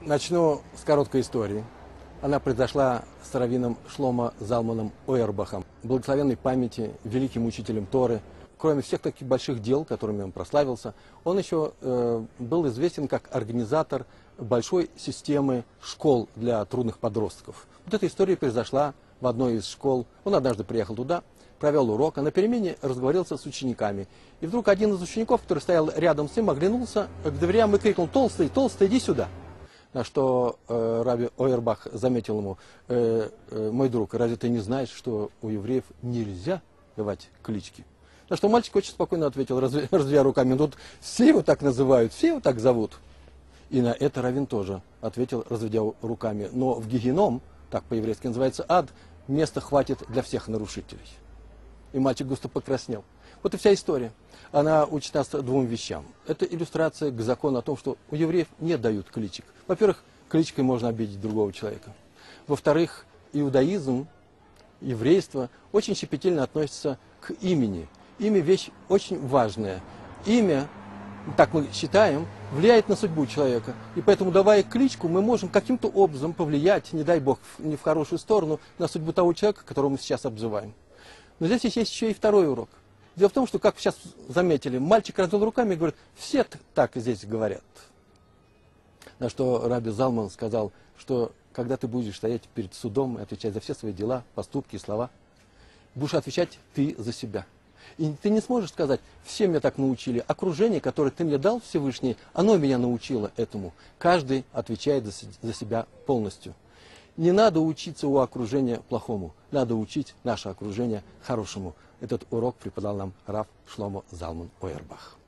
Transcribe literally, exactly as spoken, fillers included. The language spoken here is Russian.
Начну с короткой истории. Она произошла с раввином Шломо Залманом Ойербахом, благословенной памяти, великим учителем Торы. Кроме всех таких больших дел, которыми он прославился, он еще э, был известен как организатор большой системы школ для трудных подростков. Вот эта история произошла в одной из школ. Он однажды приехал туда, провел урок, а на перемене разговорился с учениками. И вдруг один из учеников, который стоял рядом с ним, оглянулся к дверям и крикнул: «Толстый, толстый, иди сюда!» На что э, Раби Ойербах заметил ему: э, э, «Мой друг, разве ты не знаешь, что у евреев нельзя давать клички?» На что мальчик очень спокойно ответил, разведя руками: «Тут все его так называют, все его так зовут». И на это раввин тоже ответил, разведя руками: «Но в гегеном, так по-еврейски называется ад, места хватит для всех нарушителей». И мальчик густо покраснел. Вот и вся история. Она учит нас двум вещам. Это иллюстрация к закону о том, что у евреев не дают кличек. Во-первых, кличкой можно обидеть другого человека. Во-вторых, иудаизм, еврейство очень щепетильно относится к имени. Имя – вещь очень важная. Имя, так мы считаем, влияет на судьбу человека. И поэтому, давая кличку, мы можем каким-то образом повлиять, не дай бог, не в хорошую сторону, на судьбу того человека, которого мы сейчас обзываем. Но здесь есть еще и второй урок. Дело в том, что, как сейчас заметили, мальчик развел руками и говорит: «Все так здесь говорят». На что Раби Залман сказал, что когда ты будешь стоять перед судом и отвечать за все свои дела, поступки и слова, будешь отвечать ты за себя. И ты не сможешь сказать: «Все меня так научили». Окружение, которое ты мне дал, Всевышний, оно меня научило этому. Каждый отвечает за себя полностью. Не надо учиться у окружения плохому, надо учить наше окружение хорошему. Этот урок преподал нам рав Шломо Залман Ойербах.